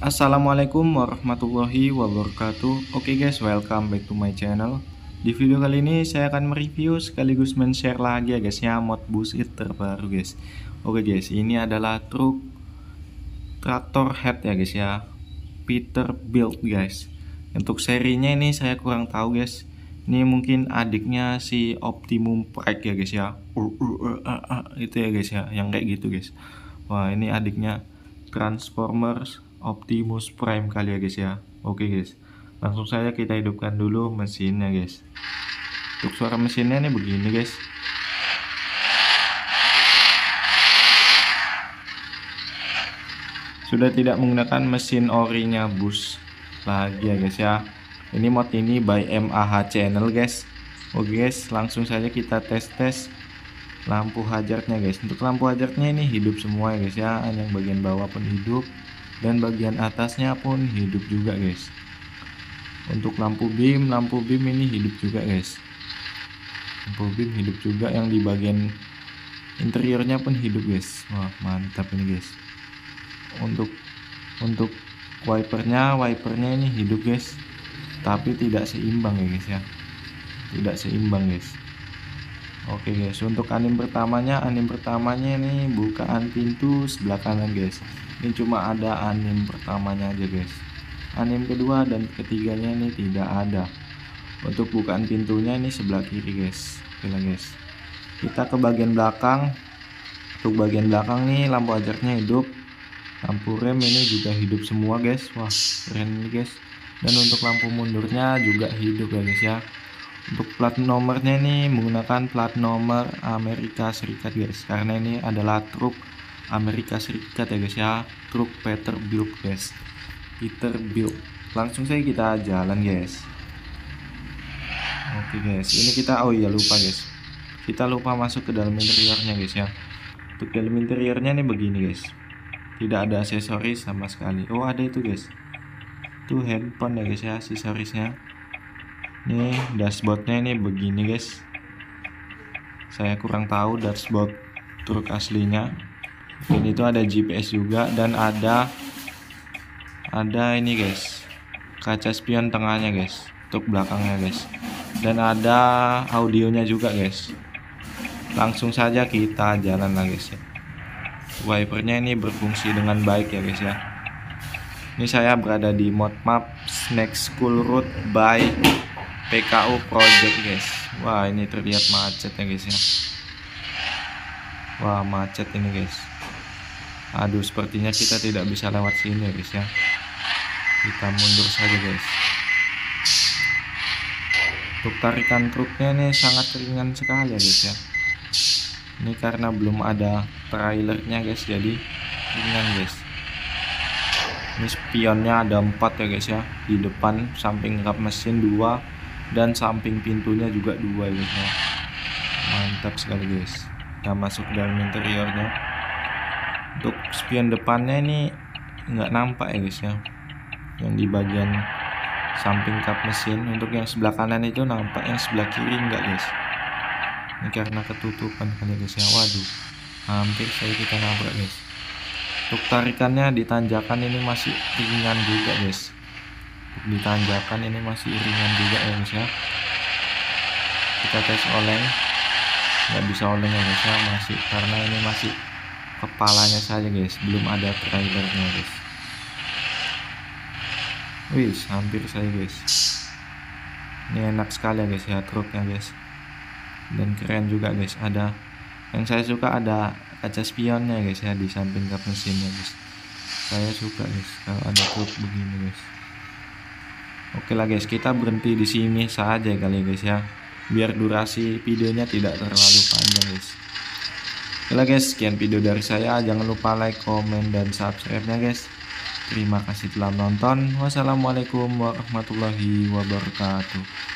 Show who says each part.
Speaker 1: Assalamualaikum warahmatullahi wabarakatuh. Oke guys, welcome back to my channel. Di video kali ini saya akan mereview sekaligus men-share lagi ya guys ya mod busit terbaru guys. Oke guys, ini adalah truk traktor head ya guys ya, Peterbilt guys. Untuk serinya ini saya kurang tahu guys. Ini mungkin adiknya si Optimum Prime ya guys ya. Itu ya guys ya, yang kayak gitu guys. Wah, ini adiknya Transformers Optimus Prime kali ya guys ya. Oke guys, langsung saja kita hidupkan dulu mesinnya guys. Untuk suara mesinnya nih begini guys. Sudah tidak menggunakan mesin orinya bus lagi ya guys ya. Ini mod ini by MAH channel guys. Oke guys, langsung saja kita tes lampu hazardnya guys. Untuk lampu hazardnya ini hidup semua ya guys ya. Yang bagian bawah pun hidup dan bagian atasnya pun hidup juga guys. Untuk lampu beam ini hidup juga guys. Lampu beam hidup juga, yang di bagian interiornya pun hidup guys. Wah, mantap ini guys. Untuk wipernya ini hidup guys, tapi tidak seimbang ya guys ya. Tidak seimbang guys. Oke guys, untuk anim pertamanya ini bukaan pintu sebelah kanan guys. Ini cuma ada anim pertamanya aja guys. Anim kedua dan ketiganya ini tidak ada. Untuk bukaan pintunya ini sebelah kiri guys. Oke lah guys, kita ke bagian belakang. Untuk bagian belakang nih lampu hazardnya hidup, lampu rem ini juga hidup semua guys. Wah, keren nih guys. Dan untuk lampu mundurnya juga hidup ya guys ya. Untuk plat nomornya ini menggunakan plat nomor Amerika Serikat guys, karena ini adalah truk Amerika Serikat ya guys ya, truk Peterbilt guys. Peterbilt. Langsung saja kita jalan guys. Oke guys, ini kita lupa guys, kita lupa masuk ke dalam interiornya guys ya. Untuk dalam interiornya nih begini guys, tidak ada aksesoris sama sekali. Oh, ada itu guys, itu handphone ya guys ya aksesorisnya. Nih dashboardnya ini begini guys. Saya kurang tahu dashboard truk aslinya. Ini itu ada GPS juga, dan ada ini guys, kaca spion tengahnya guys, untuk belakangnya guys, dan ada audionya juga guys. Langsung saja kita jalan lah guys ya. Wipernya ini berfungsi dengan baik ya guys ya. Ini saya berada di mod map Snack School Route by PKU Project guys. Wah, ini terlihat macet ya guys ya. Wah, macet ini guys. Aduh, sepertinya kita tidak bisa lewat sini ya guys ya. Kita mundur saja guys. Untuk tarikan truknya ini sangat ringan sekali ya guys ya. Ini karena belum ada trailernya guys, jadi ringan guys. Ini spionnya ada 4 ya guys ya. Di depan samping kap mesin 2, dan samping pintunya juga 2 ya guys ya. Mantap sekali guys. Kita masuk dalam interiornya. Untuk spion depannya ini nggak nampak ya guys ya, yang di bagian samping kap mesin. Untuk yang sebelah kanan itu nampak, yang sebelah kiri enggak guys. Ini karena ketutupan kali guys ya. Waduh, hampir saya kita nabrak guys. Untuk tarikannya di tanjakan ini masih ringan juga guys. Di tanjakan ini masih ringan juga ya guys ya. Kita tes oleng, nggak bisa oleng ya guys ya, masih, karena ini masih kepalanya saja guys, belum ada trailernya guys. Wih, hampir saya guys. Ini enak sekali ya guys ya truknya guys, dan keren juga guys. Ada yang saya suka, ada kaca spionnya guys ya di samping kap mesinnya guys. Saya suka guys kalau ada truk begini guys. Oke lah guys, kita berhenti di sini saja kali guys ya, biar durasi videonya tidak terlalu panjang guys. Oke lah guys, sekian video dari saya. Jangan lupa like, komen, dan subscribe-nya guys. Terima kasih telah menonton. Wassalamualaikum warahmatullahi wabarakatuh.